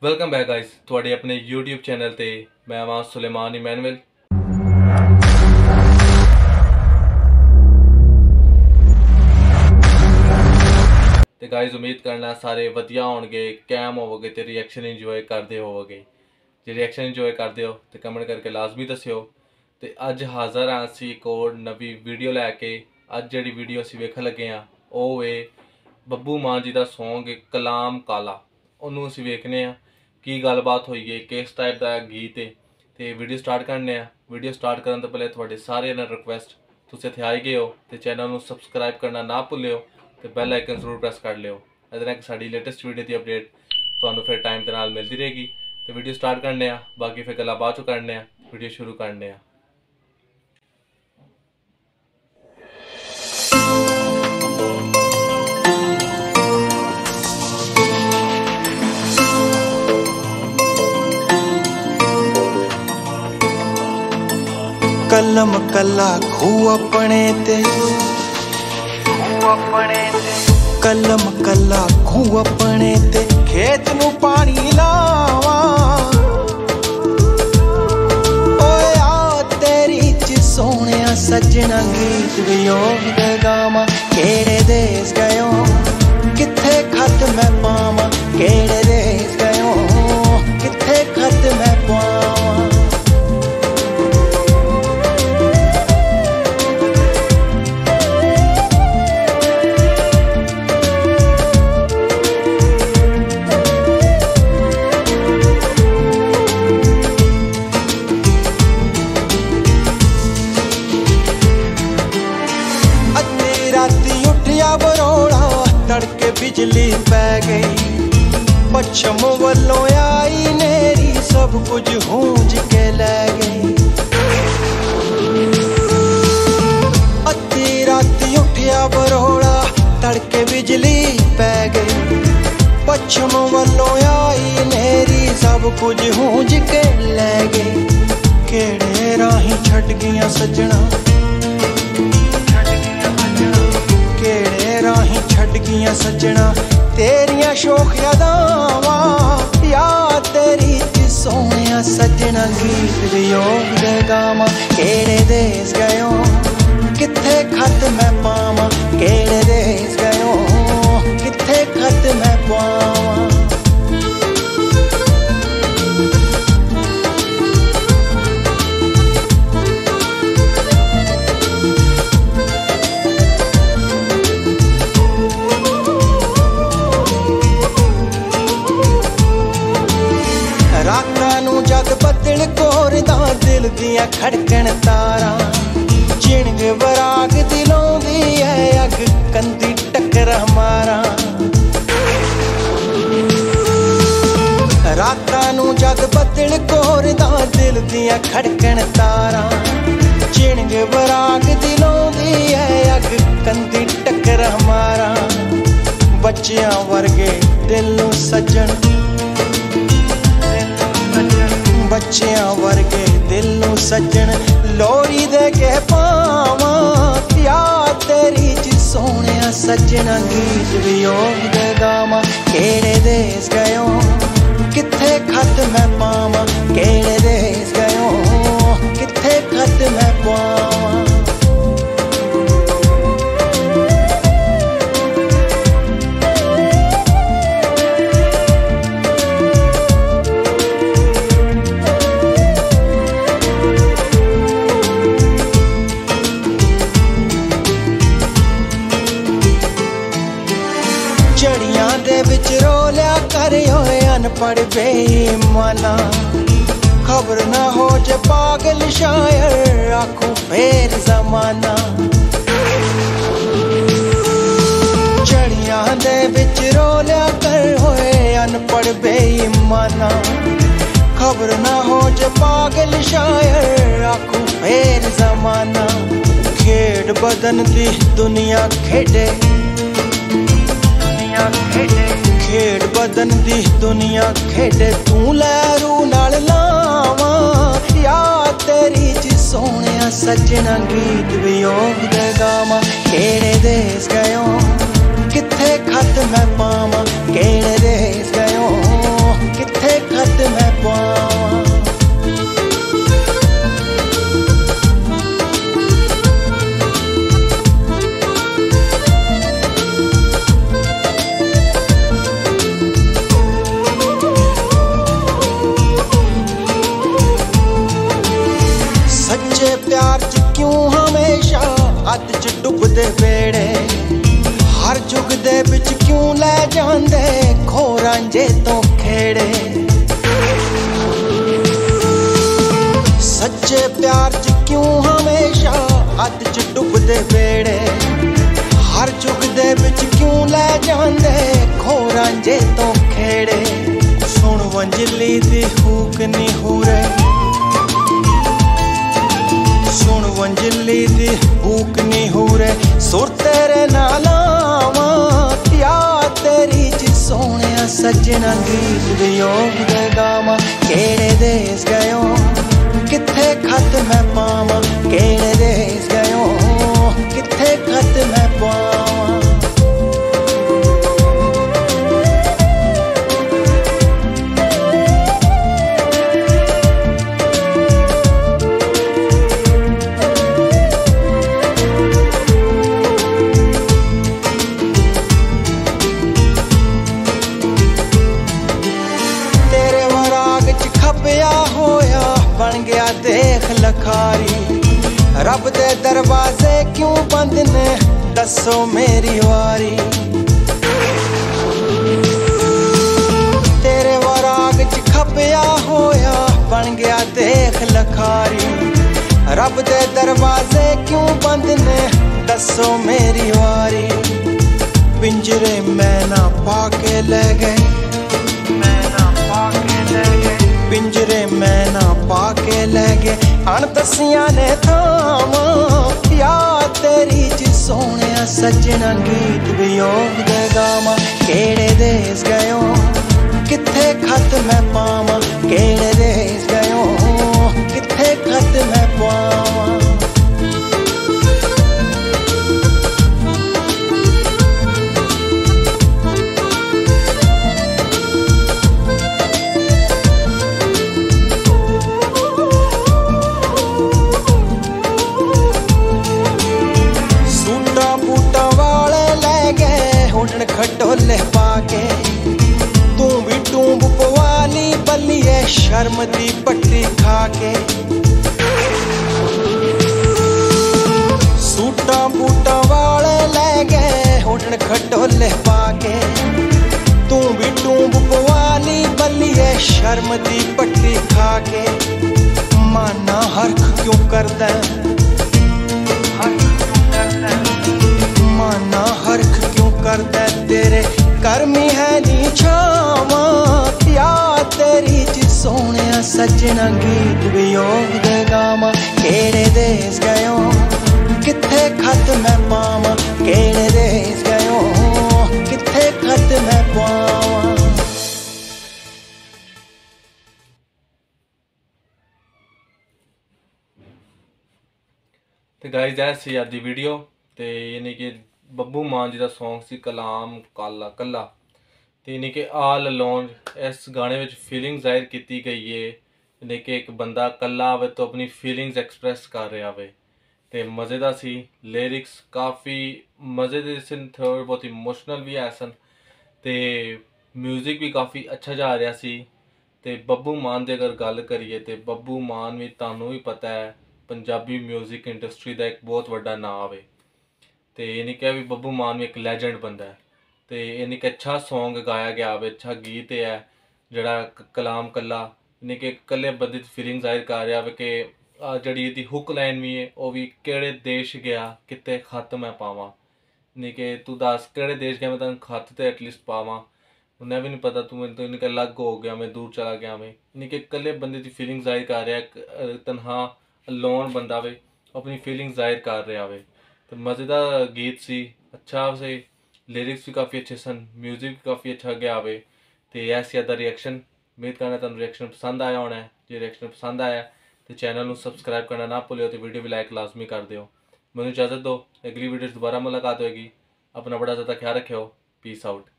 Welcome back guys थोड़े अपने YouTube channel ते मैं आवां सुलेमान इमैनुअल। ते गाइस उम्मीद करना सारे वधिया होणगे, कैम होवोगे ते रिएक्शन इंजॉय करते होवोगे। जे रिएक्शन इंजॉय करते हो तो कमेंट करके लाजमी दस्सियो। ते अज हाज़र हाँ असी एक और नवी वीडियो लैके। अज जिहड़ी वीडियो असी वेखन लगे हाँ वो है बब्बू मान जी का सॉन्ग कलाम काला। उन्होंने असी वेखने हाँ की गलबात हुई है, किस टाइप का गीत है। तो वीडियो स्टार्ट करने। वीडियो स्टार्ट करने तो पहले थोड़े सारे रिक्वेस्ट, तुम इतने आई गए हो तो चैनल को सबसक्राइब करना ना भूलियो, तो बैल आइकन जरूर प्रेस कर लियो। इधर साड़ी लेटेस्ट वीडियो की अपडेट तो फिर टाइम के नाल मिलती रहेगी। तो वीडियो स्टार्ट करने बाकी फिर गल्लां बाद चों करने। वीडियो शुरू करने। कलम कला खू अपने ते, कलम कला खू अपने ते, खेत नू पानी लावा। ओए आ तेरी च सोहणिया सजना गीत वियोग दे गावा। केड़े देश गयो किथे खत मैं पावा, केड़े देश गयो किथे खत मैं पावा। तड़के बिजली पै गई, पश्चिम वलों आई नेरी, सब कुछ हूंज के लै गई। अद्धी राती उठिया बरोड़ा, तड़के बिजली पै गई, पश्चिम वलों आई नेरी, सब कुछ हूंज के लै गई। केड़े राही छड़ गईयां सजना, केड़े राही छड़ गईयां सजना, तेरियां शोख यादावां। याद तेरी च सोहणिया सजना गीत वियोग दे गावां। केड़े देश गयो किथे खत मैं पावां, केड़े देश गयो किथे खत मैं पावां। जद बदल कोरदा दिल दिया खड़कन तारा, चिणग बराग दिलों दी है अग कंदी टक्कर हमारा। रातां नू जद बदल कोरदा दिल दिया खड़कन तारा, चिणग बराग दिलों दी है अग कंदी टक्कर हमारा। बच्चियां वर्गे दिल नू सज्जन, बच्चियां वर्गे दिल नू सज्जन, लोरी दे के पावा। याद तेरी च सोहणिया सजना गीत वियोग दे गावा। केड़े देश गयो किथे खत मैं पावा, केड़े देश गयो किथे खत मैं पावा। जड़ियां दे विच रोलिया करे होए अनपढ़ बेईमाना, खबर ना हो जे पागल शायर आखूं फेर जमाना। जड़ियां दे विच रोलिया कर होए अनपढ़ बेईमाना, खबर ना हो जे पागल शायर आखूं फेर जमाना। खेड बदन दी दुनिया खेडे, खेड बदन दी दुनिया खेडे, तू लहरू नाल लावा। याद तेरी च सोहणिया सजना गीत वियोग दे गावा। केड़े देश गयो किथे खत मैं पावा, केड़े देश गयो किथे रांझे तो खेड़े। सच्चे प्यार च क्यों हमेशा अध च डुबदे बेड़े, हर जुग दे विच क्यों ले जांदे खो रांझे तो खेड़े। सुन वंजली दी हूक नी हुरे, सुन वंजली दी हूक नी हुरे, सुर तेरे नाल आवां याद तेरी च सोहणिया सजना गीत वियोग दे गावां। केड़े देस गयो किथे खत मैं पावां, केड़े देस गयो किथे खत मैं पावां। बन गया देख लखारी, रब दे दरवाजे क्यों बंद ने दसो मेरी वारी। तेरे वराग च खपया होया बन गया देख लखारी, रब दे दरवाजे क्यों बंद ने दसो मेरी वारी। पिंजरे मैं ना पाके ले गए, पिंजरे मैं ना पाके ले गए अणदसियां ने थावां। याद तेरी च सोहणिया सजना गीत वियोग दे गावां। केड़े देस गयो किथे खत मैं पावां, केड़े देस गयो किथे खत मैं पावां। खटोले पाके तू भी टूंब पवाली बल्लिए शर्म दी पट्टी खाके। सूटा बूटा वाले ले गए हुडन खटोले पाके, तू भी टूंब पवाली बल्लिए शर्म दी पट्टी खाके। माना हरख क्यों करदा, माना हरख क्यों करदा तेरे करमी है नी छावां। याद तेरी च सोहणिया सजना गीत वियोग दे गावां। केड़े देस गयो किथे खत मैं पावां, केड़े देस गयो किथे खत मैं पावां। तो गाइस ऐसी आदि वीडियो ते यानी कि बब्बू मान जी का सॉन्ग सी कलाम काला कला, तो यानी कि आल अलोन इस गाने में फीलिंग जाहिर की गई है। यानी कि एक बंदा कला आवे तो अपनी फीलिंग्स एक्सप्रैस कर रहा आवे, तो मज़ेदार सी लिरिक्स काफ़ी मज़े सन, थोड़े बहुत इमोशनल भी है सन, तो म्यूजिक भी काफ़ी अच्छा जा रहा सी। तो बब्बू मान की अगर गल करिए तो बब्बू मान भी तुहानू भी पता है पंजाबी म्यूजिक इंडस्ट्री का एक बहुत बड़ा नाम है। तो यानी कि भी बब्बू मान भी एक लैजेंड बंदा है। तो यानी कि अच्छा सॉन्ग गाया गया है, अच्छा गीत है जड़ा कलाम कला, यानी कि कल्ले बंदे की फीलिंग जाहिर कर रहा है कि जड़ी इसकी हुक लाइन भी है वह भी केड़े देश गया किते खत मैं पावां। यानी कि तू दस केड़े देश गया मैं तेन खत तो एटलीस्ट पावां, उन्हें भी नहीं पता तू मैं तो यानी कि अलग हो गया, मैं दूर चला गया, मैं यानी कि कल्ले बंदे की फीलिंग जाहिर कर रहा है, तनहा लोन बंदा वे अपनी फीलिंग जाहिर कर रहा है। तो मज़ेदार गीत सी, अच्छा से लिरिक्स भी काफ़ी अच्छे सन, म्यूजिक भी काफ़ी अच्छा गया वे। तो ऐसी अदा रिएक्शन उम्मीद करना तुम रिएक्शन पसंद आया होना है। जो रिएक्शन पसंद आया तो चैनल को सबसक्राइब करना ना भूलियो, तो वीडियो भी लाइक लाजमी कर दियो। मैंने इजाज़त दो, अगली वीडियो दोबारा मुलाकात होगी। अपना बड़ा ज़्यादा ख्याल रखियो। Peace out.